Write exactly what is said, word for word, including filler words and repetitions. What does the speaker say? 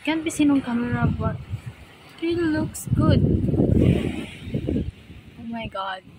Can't be seen on camera, but it really looks good. Oh my god.